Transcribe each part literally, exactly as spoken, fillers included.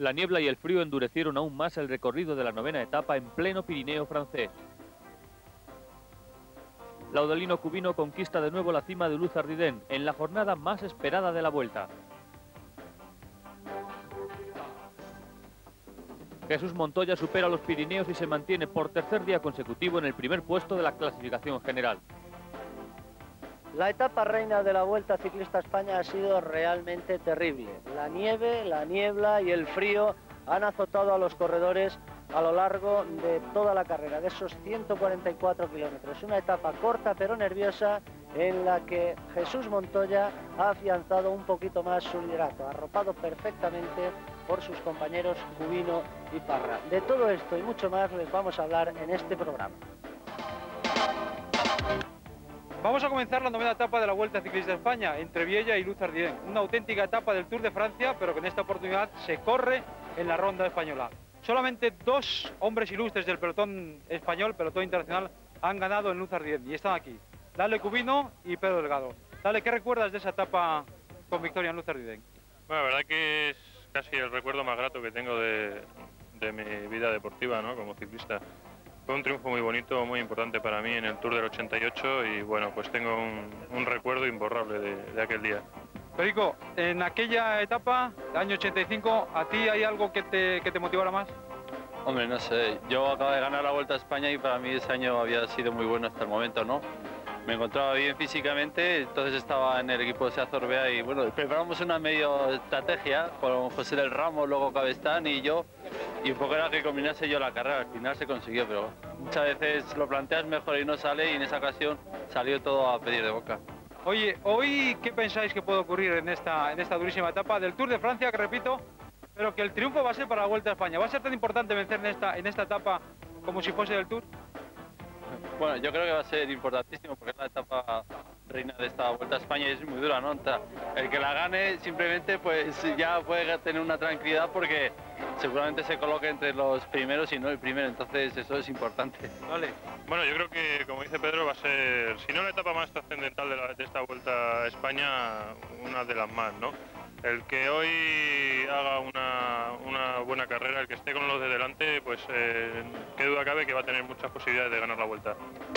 La niebla y el frío endurecieron aún más el recorrido de la novena etapa en pleno Pirineo francés. Laudalino Cubino conquista de nuevo la cima de Luz Ardiden en la jornada más esperada de la Vuelta. Jesús Montoya supera los Pirineos y se mantiene por tercer día consecutivo en el primer puesto de la clasificación general. La etapa reina de la Vuelta Ciclista a España ha sido realmente terrible. La nieve, la niebla y el frío han azotado a los corredores a lo largo de toda la carrera, de esos ciento cuarenta y cuatro kilómetros. Una etapa corta pero nerviosa en la que Jesús Montoya ha afianzado un poquito más su liderato, arropado perfectamente por sus compañeros Cubino y Parra. De todo esto y mucho más les vamos a hablar en este programa. Vamos a comenzar la novena etapa de la Vuelta Ciclista a España, entre Viella y Luz Ardiden. Una auténtica etapa del Tour de Francia, pero que en esta oportunidad se corre en la ronda española. Solamente dos hombres ilustres del pelotón español, pelotón internacional, han ganado en Luz Ardiden y están aquí. Lale Cubino y Pedro Delgado. Lale, ¿qué recuerdas de esa etapa con victoria en Luz Ardiden? Bueno, la verdad que es casi el recuerdo más grato que tengo de, de mi vida deportiva, ¿no? Como ciclista. Fue un triunfo muy bonito, muy importante para mí en el Tour del ochenta y ocho y bueno, pues tengo un, un recuerdo imborrable de, de aquel día. Perico, en aquella etapa, año ochenta y cinco, ¿a ti hay algo que te, que te motivara más? Hombre, no sé, yo acabo de ganar la Vuelta a España y para mí ese año había sido muy bueno hasta el momento, ¿no? Me encontraba bien físicamente, entonces estaba en el equipo de Seat Orbea y bueno, preparamos una medio estrategia con José del Ramo, luego Cabestán y yo, y un poco era que combinase yo la carrera, al final se consiguió, pero muchas veces lo planteas mejor y no sale, y en esa ocasión salió todo a pedir de boca. Oye, hoy, ¿qué pensáis que puede ocurrir en esta, en esta durísima etapa del Tour de Francia, que repito, pero que el triunfo va a ser para la Vuelta a España? ¿Va a ser tan importante vencer en esta, en esta etapa como si fuese del Tour? Bueno, yo creo que va a ser importantísimo porque es la etapa reina de esta Vuelta a España y es muy dura, ¿no? El que la gane simplemente pues ya puede tener una tranquilidad porque seguramente se coloque entre los primeros y no el primero, entonces eso es importante. Vale. Bueno, yo creo que, como dice Pedro, va a ser, si no la etapa más trascendental de, la, de esta Vuelta a España, una de las más, ¿no? El que hoy haga una, una buena carrera, el que esté con los de delante, pues eh, qué duda cabe que va a tener muchas posibilidades de ganar la Vuelta.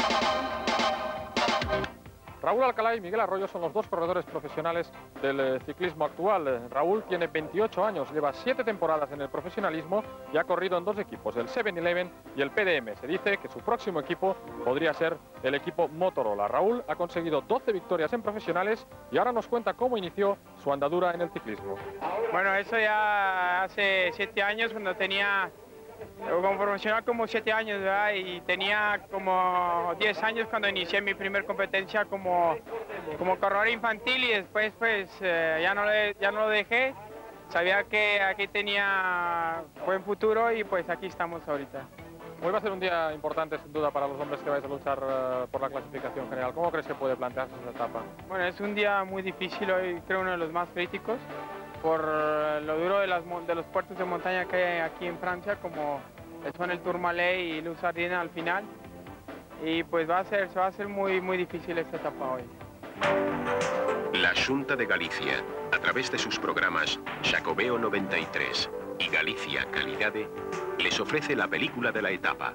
Raúl Alcalá y Miguel Arroyo son los dos corredores profesionales del eh, ciclismo actual. Eh, Raúl tiene veintiocho años, lleva siete temporadas en el profesionalismo y ha corrido en dos equipos, el siete eleven y el P D M. Se dice que su próximo equipo podría ser el equipo Motorola. Raúl ha conseguido doce victorias en profesionales y ahora nos cuenta cómo inició su andadura en el ciclismo. Bueno, eso ya hace siete años, cuando tenía como profesional como siete años, ¿verdad? Y tenía como diez años cuando inicié mi primer competencia como, como corredor infantil, y después pues eh, ya, no le, ya no lo dejé. Sabía que aquí tenía buen futuro y pues aquí estamos ahorita. Hoy va a ser un día importante sin duda para los hombres que vais a luchar uh, por la clasificación general. ¿Cómo crees que puede plantearse esa etapa? Bueno, es un día muy difícil hoy, creo uno de los más críticos, por lo duro de, las, de los puertos de montaña que hay aquí en Francia, como son el Tourmalet y Luz Ardiden al final, y pues va a ser, se va a hacer muy, muy difícil esta etapa hoy. La Xunta de Galicia, a través de sus programas Xacobeo noventa y tres y Galicia Calidade, les ofrece la película de la etapa.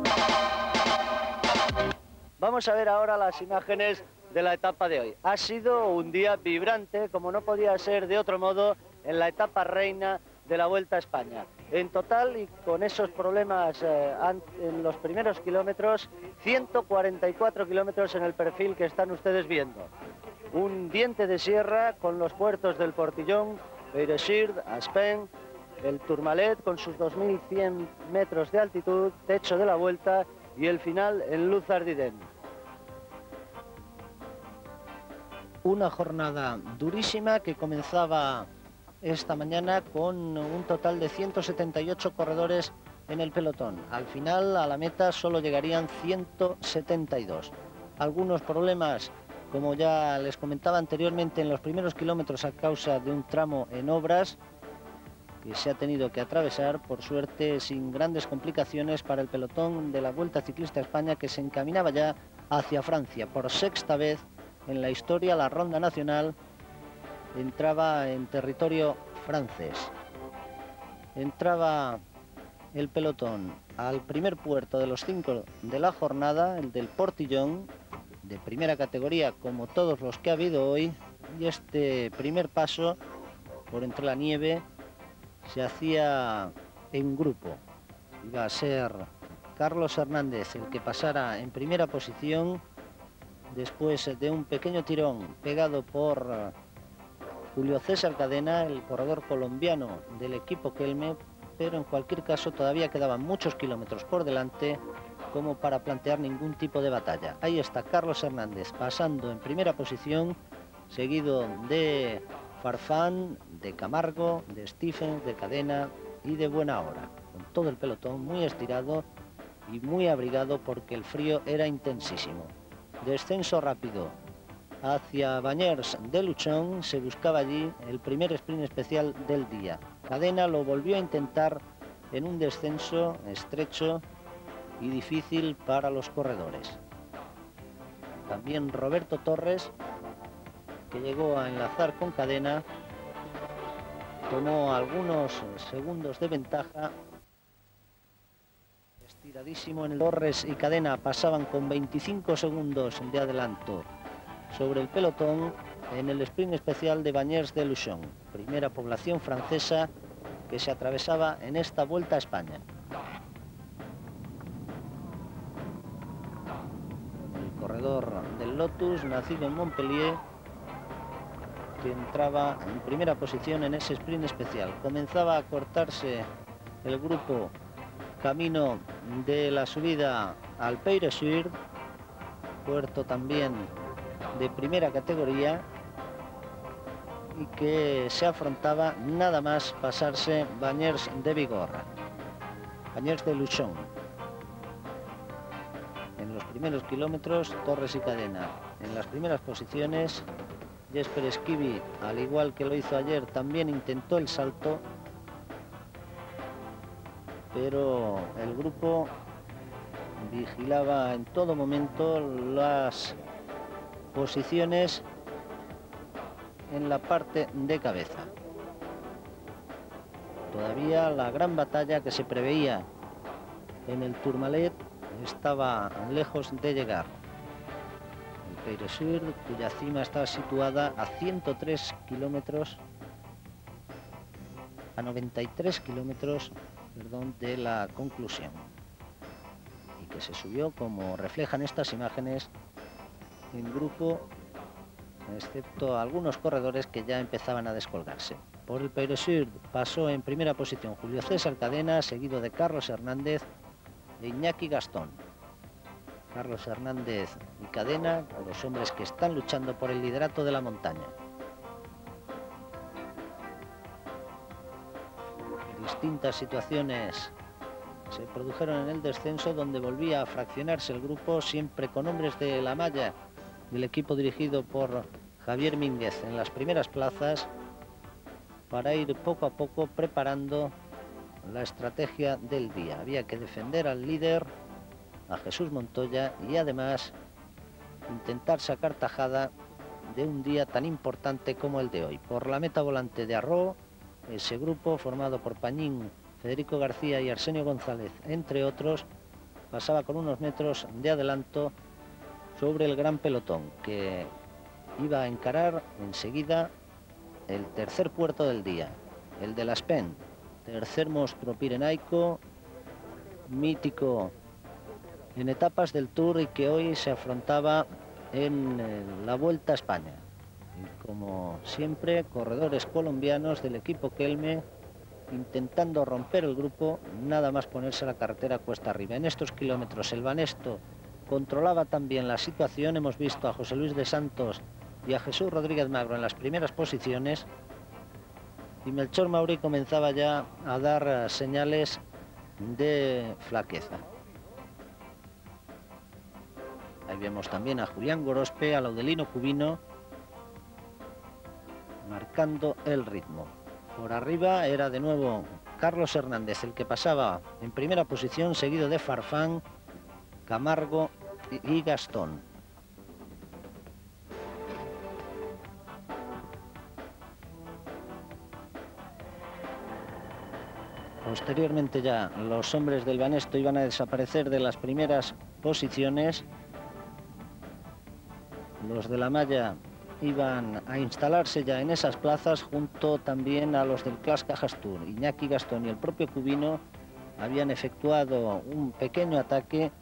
Vamos a ver ahora las imágenes de la etapa de hoy. Ha sido un día vibrante, como no podía ser de otro modo, en la etapa reina de la Vuelta a España. En total, y con esos problemas eh, en los primeros kilómetros, ciento cuarenta y cuatro kilómetros en el perfil que están ustedes viendo. Un diente de sierra con los puertos del Portillón, Beirechir, Aspen, el Tourmalet con sus dos mil cien metros de altitud, techo de la Vuelta, y el final en Luz Ardiden. Una jornada durísima que comenzaba esta mañana con un total de ciento setenta y ocho corredores en el pelotón. Al final, a la meta, solo llegarían ciento setenta y dos. Algunos problemas, como ya les comentaba anteriormente, en los primeros kilómetros a causa de un tramo en obras que se ha tenido que atravesar, por suerte sin grandes complicaciones para el pelotón de la Vuelta Ciclista a España, que se encaminaba ya hacia Francia. Por sexta vez en la historia, la ronda nacional entraba en territorio francés. entraba el pelotón al primer puerto de los cinco de la jornada, el del Portillón, de primera categoría como todos los que ha habido hoy, y este primer paso por entre la nieve se hacía en grupo. Iba a ser Carlos Hernández el que pasara en primera posición, después de un pequeño tirón pegado por Julio César Cadena, el corredor colombiano del equipo Kelme, pero en cualquier caso todavía quedaban muchos kilómetros por delante como para plantear ningún tipo de batalla. Ahí está Carlos Hernández pasando en primera posición, seguido de Farfán, de Camargo, de Stephens, de Cadena y de Buena Hora, con todo el pelotón muy estirado y muy abrigado porque el frío era intensísimo. Descenso rápido hacia Bañers de Luchón, se buscaba allí el primer sprint especial del día. Cadena lo volvió a intentar en un descenso estrecho y difícil para los corredores. También Roberto Torres, que llegó a enlazar con Cadena, tomó algunos segundos de ventaja. Estiradísimo en el Torres y Cadena pasaban con veinticinco segundos de adelanto sobre el pelotón en el sprint especial de Bañers de Luchon, primera población francesa que se atravesaba en esta Vuelta a España. El corredor del Lotus, nacido en Montpellier, que entraba en primera posición en ese sprint especial. Comenzaba a cortarse el grupo camino de la subida al Peyre-sur, puerto también de primera categoría, y que se afrontaba nada más pasarse Bañers de Bigorra, Bañers de Luchon. En los primeros kilómetros, Torres y Cadena en las primeras posiciones. Jesper Esquivi, al igual que lo hizo ayer, también intentó el salto, pero el grupo vigilaba en todo momento las posiciones en la parte de cabeza. Todavía la gran batalla que se preveía en el Tourmalet estaba lejos de llegar. El Peyre-sur, cuya cima estaba situada a ciento tres kilómetros, a noventa y tres kilómetros, perdón, de la conclusión, y que se subió, como reflejan estas imágenes, en grupo, excepto algunos corredores que ya empezaban a descolgarse. Por el Peyre-sur pasó en primera posición Julio César Cadena, seguido de Carlos Hernández e Iñaki Gastón. Carlos Hernández y Cadena, los hombres que están luchando por el liderato de la montaña. Distintas situaciones se produjeron en el descenso, donde volvía a fraccionarse el grupo, siempre con hombres de la malla del equipo dirigido por Javier Mínguez en las primeras plazas, para ir poco a poco preparando la estrategia del día. Había que defender al líder, a Jesús Montoya, y además intentar sacar tajada de un día tan importante como el de hoy. Por la meta volante de Arro, ese grupo formado por Pañín, Federico García y Arsenio González, entre otros, pasaba con unos metros de adelanto sobre el gran pelotón, que iba a encarar enseguida el tercer puerto del día, el de Las Pen, tercer monstruo pirenaico, mítico en etapas del Tour y que hoy se afrontaba en eh, la Vuelta a España. Y como siempre, corredores colombianos del equipo Kelme intentando romper el grupo, nada más ponerse a la carretera cuesta arriba. En estos kilómetros el Banesto controlaba también la situación. Hemos visto a José Luis de Santos y a Jesús Rodríguez Magro en las primeras posiciones, y Melchor Maurí comenzaba ya a dar señales de flaqueza. Ahí vemos también a Julián Gorospe, a Laudelino Cubino, marcando el ritmo. Por arriba era de nuevo Carlos Hernández el que pasaba en primera posición, seguido de Farfán, Camargo y Gastón. Posteriormente ya los hombres del Banesto iban a desaparecer de las primeras posiciones. Los de la malla iban a instalarse ya en esas plazas junto también a los del Clas Cajastur. Iñaki Gastón y el propio Cubino habían efectuado un pequeño ataque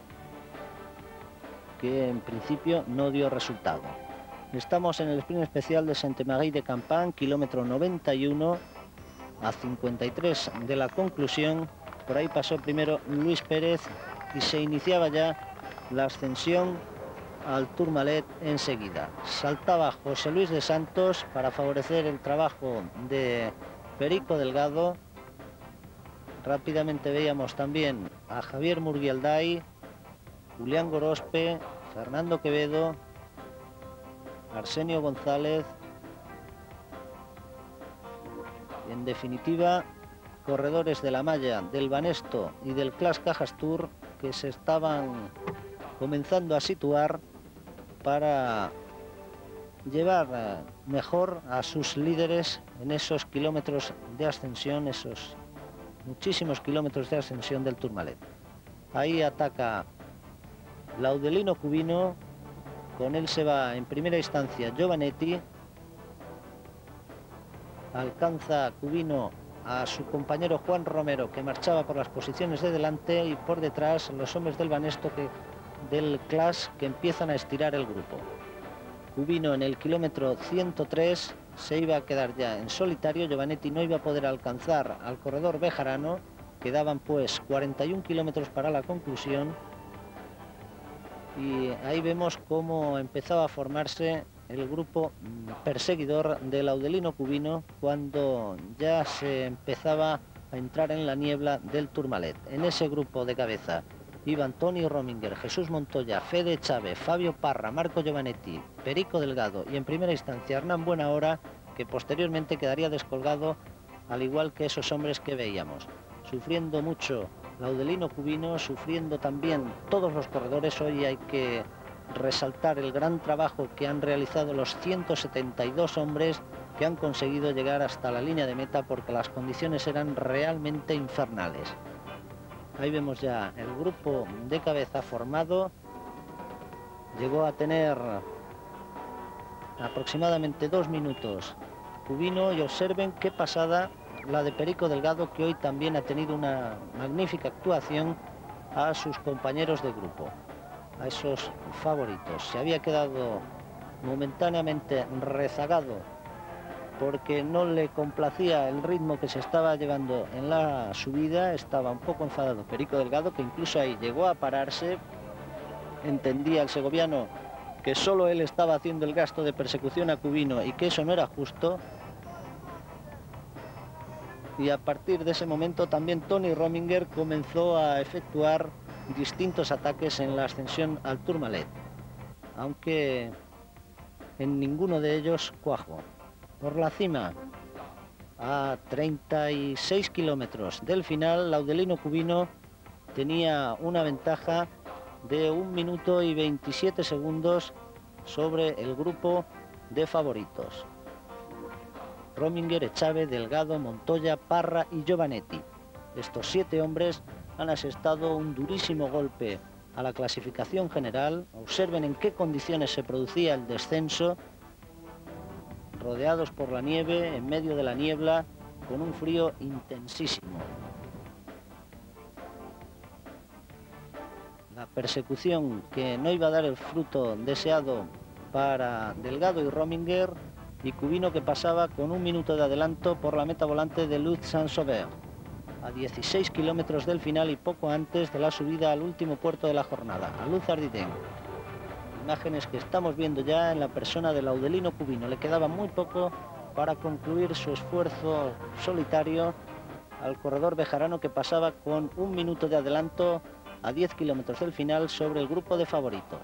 que en principio no dio resultado. Estamos en el sprint especial de Saint-Marie de Campan, kilómetro noventa y uno, a cincuenta y tres de la conclusión. Por ahí pasó primero Luis Pérez y se iniciaba ya la ascensión al Tourmalet enseguida. Saltaba José Luis de Santos para favorecer el trabajo de Perico Delgado. Rápidamente veíamos también a Javier Murguialday, Julián Gorospe, Fernando Quevedo, Arsenio González. Y en definitiva, corredores de la malla del Banesto y del Clas Cajastur que se estaban comenzando a situar para llevar mejor a sus líderes en esos kilómetros de ascensión, esos muchísimos kilómetros de ascensión del Tourmalet. Ahí ataca Laudelino Cubino, con él se va en primera instancia Giovanetti, alcanza Cubino a su compañero Juan Romero, que marchaba por las posiciones de delante, y por detrás los hombres del Banesto que del Clas, que empiezan a estirar el grupo. Cubino en el kilómetro ciento tres se iba a quedar ya en solitario. Giovanetti no iba a poder alcanzar al corredor bejarano. Quedaban pues cuarenta y un kilómetros para la conclusión, y ahí vemos cómo empezaba a formarse el grupo perseguidor de Laudelino Cubino cuando ya se empezaba a entrar en la niebla del Tourmalet. En ese grupo de cabeza iban Tony Rominger, Jesús Montoya, Fede Chávez, Fabio Parra, Marco Giovanetti, Perico Delgado y en primera instancia Hernán Buenahora, que posteriormente quedaría descolgado, al igual que esos hombres que veíamos. Sufriendo mucho Laudelino Cubino, sufriendo también todos los corredores. Hoy hay que resaltar el gran trabajo que han realizado los ciento setenta y dos hombres que han conseguido llegar hasta la línea de meta, porque las condiciones eran realmente infernales. Ahí vemos ya el grupo de cabeza formado. Llegó a tener aproximadamente dos minutos Cubino, y observen qué pasada la de Perico Delgado, que hoy también ha tenido una magnífica actuación a sus compañeros de grupo, a esos favoritos. Se había quedado momentáneamente rezagado porque no le complacía el ritmo que se estaba llevando en la subida. Estaba un poco enfadado Perico Delgado, que incluso ahí llegó a pararse. Entendía el segoviano que solo él estaba haciendo el gasto de persecución a Cubino y que eso no era justo. Y a partir de ese momento también Tony Rominger comenzó a efectuar distintos ataques en la ascensión al Tourmalet, aunque en ninguno de ellos cuajó. Por la cima, a treinta y seis kilómetros del final, Laudelino Cubino tenía una ventaja de un minuto y veintisiete segundos sobre el grupo de favoritos. Rominger, Echave, Delgado, Montoya, Parra y Giovanetti. Estos siete hombres han asestado un durísimo golpe a la clasificación general. Observen en qué condiciones se producía el descenso, rodeados por la nieve, en medio de la niebla, con un frío intensísimo. La persecución que no iba a dar el fruto deseado para Delgado y Rominger, y Cubino, que pasaba con un minuto de adelanto por la meta volante de Luz Saint-Sauveur, a dieciséis kilómetros del final y poco antes de la subida al último puerto de la jornada, a Luz Ardiden. Imágenes que estamos viendo ya en la persona de Laudelino Cubino. Le quedaba muy poco para concluir su esfuerzo solitario al corredor bejarano, que pasaba con un minuto de adelanto a diez kilómetros del final sobre el grupo de favoritos.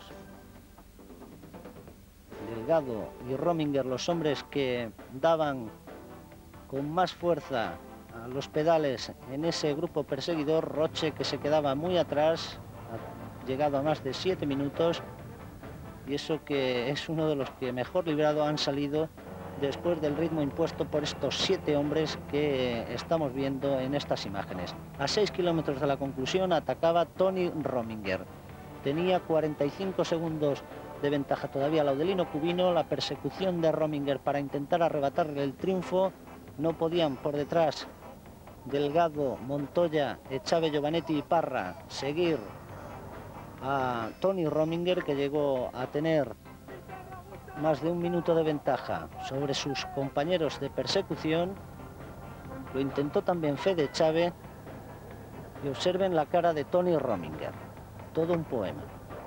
Delgado y Rominger, los hombres que daban con más fuerza a los pedales en ese grupo perseguidor. Roche, que se quedaba muy atrás, ha llegado a más de siete minutos, y eso que es uno de los que mejor librado han salido después del ritmo impuesto por estos siete hombres que estamos viendo en estas imágenes. A seis kilómetros de la conclusión atacaba Tony Rominger. Tenía cuarenta y cinco segundos de ventaja todavía Laudelino Cubino. La persecución de Rominger para intentar arrebatarle el triunfo. No podían por detrás Delgado, Montoya, Echave, Giovanetti y Parra seguir a Tony Rominger, que llegó a tener más de un minuto de ventaja sobre sus compañeros de persecución. Lo intentó también Fede Echave. Y observen la cara de Tony Rominger. Todo un poema.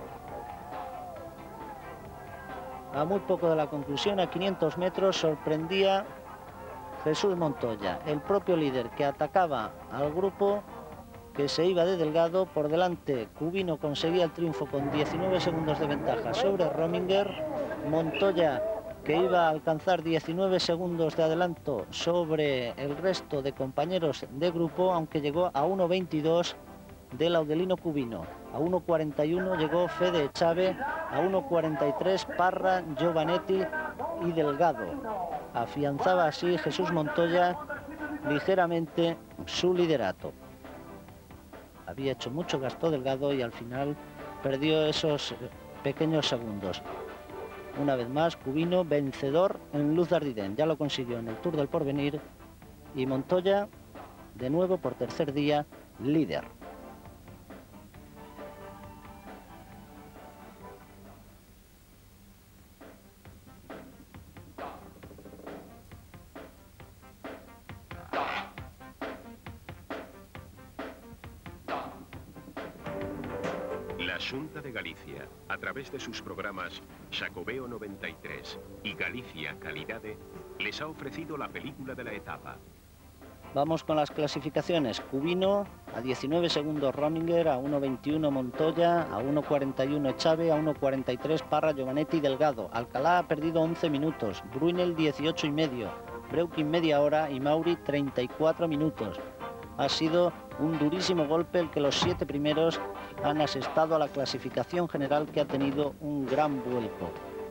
A muy poco de la conclusión, a quinientos metros, sorprendía Jesús Montoya, el propio líder que atacaba al grupo que se iba de Delgado. Por delante, Cubino conseguía el triunfo con diecinueve segundos de ventaja sobre Rominger. Montoya, que iba a alcanzar diecinueve segundos de adelanto sobre el resto de compañeros de grupo, aunque llegó a uno veintidós de Laudelino Cubino. A uno cuarenta y uno llegó Fede Echave, a uno cuarenta y tres Parra, Giovanetti y Delgado. Afianzaba así Jesús Montoya ligeramente su liderato. Había hecho mucho gasto Delgado y al final perdió esos pequeños segundos. Una vez más, Cubino vencedor en Luz de Ardiden. Ya lo consiguió en el Tour del Porvenir. Y Montoya, de nuevo por tercer día, líder. La Xunta de Galicia, a través de sus programas Xacobeo noventa y tres y Galicia Calidade, les ha ofrecido la película de la etapa. Vamos con las clasificaciones. Cubino a diecinueve segundos Rominger, a uno veintiuno Montoya, a uno cuarenta y uno Echave, a uno cuarenta y tres Parra, Giovanetti y Delgado. Alcalá ha perdido once minutos, Brunel dieciocho y medio, Breukin media hora y Mauri treinta y cuatro minutos. Ha sido un durísimo golpe el que los siete primeros han asestado a la clasificación general, que ha tenido un gran vuelco.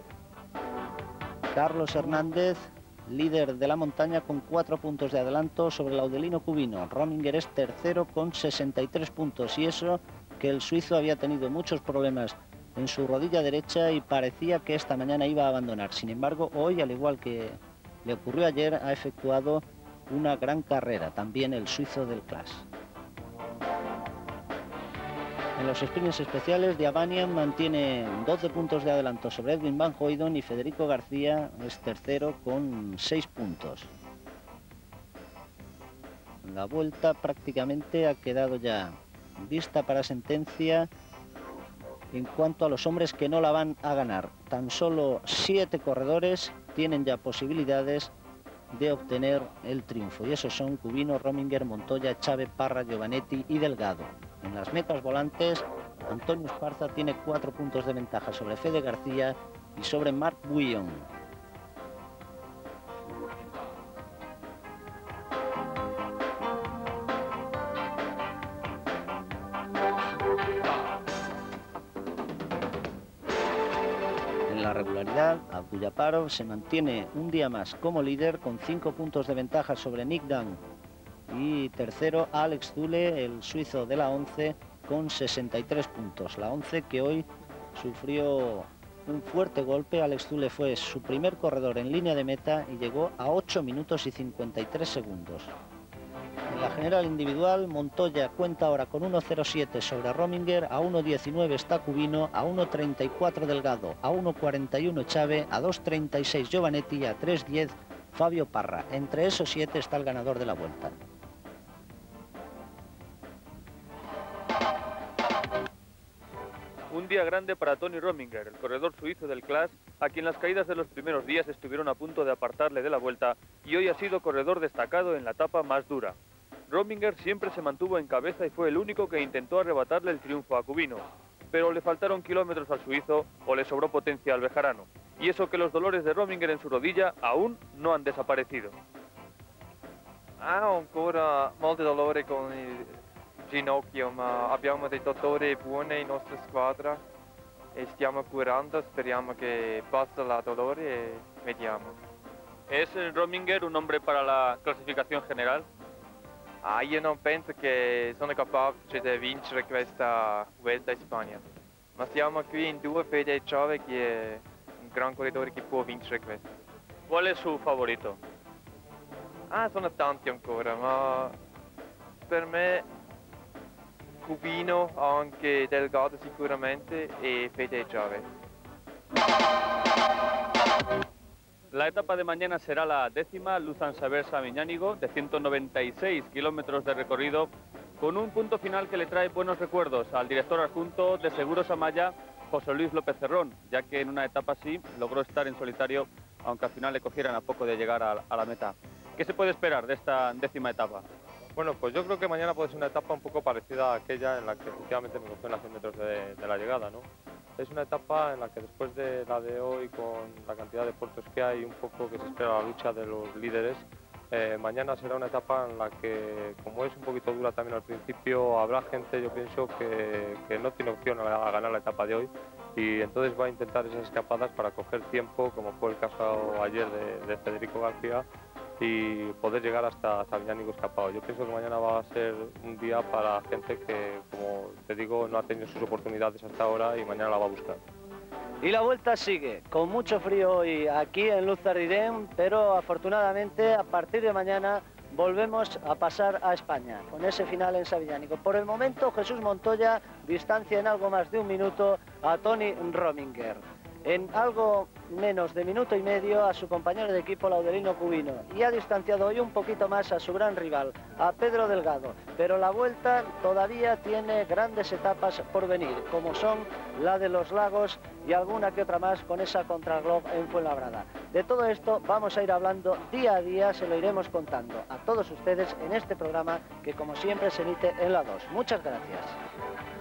Carlos Hernández, líder de la montaña, con cuatro puntos de adelanto sobre Laudelino Cubino. Rominger es tercero con sesenta y tres puntos, y eso que el suizo había tenido muchos problemas en su rodilla derecha y parecía que esta mañana iba a abandonar. Sin embargo, hoy, al igual que le ocurrió ayer, ha efectuado una gran carrera, también el suizo del Clash. En los sprints especiales, Diabanian mantiene doce puntos de adelanto sobre Edwin Van Hooydonk y Federico García es tercero con seis puntos. La vuelta prácticamente ha quedado ya vista para sentencia en cuanto a los hombres que no la van a ganar. Tan solo siete corredores tienen ya posibilidades de obtener el triunfo, y esos son Cubino, Rominger, Montoya, Echave, Parra, Giovanetti y Delgado. En las metas volantes, Antonio Esparza tiene cuatro puntos de ventaja sobre Fede García y sobre Marc Bouillon. En la regularidad, Abdullaparov se mantiene un día más como líder con cinco puntos de ventaja sobre Nick Dunn. Y tercero, Alex Zule, el suizo de la once, con sesenta y tres puntos. La once que hoy sufrió un fuerte golpe. Alex Zule fue su primer corredor en línea de meta y llegó a ocho minutos y cincuenta y tres segundos. En la general individual, Montoya cuenta ahora con uno cero siete sobre Rominger, a uno diecinueve está Cubino, a uno treinta y cuatro Delgado, a uno cuarenta y uno Echave, a dos treinta y seis Giovanetti y a tres diez Fabio Parra. Entre esos siete está el ganador de la vuelta. Un día grande para Tony Rominger, el corredor suizo del Clash, a quien las caídas de los primeros días estuvieron a punto de apartarle de la vuelta, y hoy ha sido corredor destacado en la etapa más dura. Rominger siempre se mantuvo en cabeza y fue el único que intentó arrebatarle el triunfo a Cubino, pero le faltaron kilómetros al suizo o le sobró potencia al bejarano, y eso que los dolores de Rominger en su rodilla aún no han desaparecido. Ha ancora molti dolori con il ginocchio, ma abbiamo dei dottori buoni in nostra squadra e stiamo curando, speriamo che passa la dolore e vediamo. ¿Es Rominger un hombre para la clasificazione generale? Ah, io non penso che sono capace di vincere questa Vuelta a Spagna. Ma siamo qui in due, Fede Ciave, che è un gran corridore che può vincere questo. Qual è suo favorito? Ah, sono tanti ancora, ma per me Cubino, anche Delgado sicuramente e Fede Ciave. La etapa de mañana será la décima, Luzan Saversa Miñánigo, de ciento noventa y seis kilómetros de recorrido, con un punto final que le trae buenos recuerdos al director adjunto de Seguros Amaya, José Luis López Cerrón, ya que en una etapa así logró estar en solitario, aunque al final le cogieran a poco de llegar a, a la meta. ¿Qué se puede esperar de esta décima etapa? Bueno, pues yo creo que mañana puede ser una etapa un poco parecida a aquella en la que efectivamente me cogió en las cien metros de, de la llegada, ¿no? Es una etapa en la que después de la de hoy, con la cantidad de puertos que hay, un poco que se espera la lucha de los líderes, eh, mañana será una etapa en la que, como es un poquito dura también al principio, habrá gente, yo pienso, que, que no tiene opción a, a ganar la etapa de hoy, y entonces va a intentar esas escapadas para coger tiempo, como fue el caso ayer de, de Federico García, y poder llegar hasta, hasta Miñánigo escapado. Yo pienso que mañana va a ser un día para gente que, como te digo, no ha tenido sus oportunidades hasta ahora y mañana la va a buscar. Y la vuelta sigue, con mucho frío hoy aquí en Luzardiren, pero afortunadamente a partir de mañana volvemos a pasar a España, con ese final en Sabiñánigo. Por el momento, Jesús Montoya distancia en algo más de un minuto a Tony Rominger. En algo menos de minuto y medio a su compañero de equipo Laudelino Cubino, y ha distanciado hoy un poquito más a su gran rival, a Pedro Delgado, pero la Vuelta todavía tiene grandes etapas por venir, como son la de los Lagos y alguna que otra más con esa contrarreloj en Fuenlabrada. De todo esto vamos a ir hablando día a día, se lo iremos contando a todos ustedes en este programa que como siempre se emite en la dos. Muchas gracias.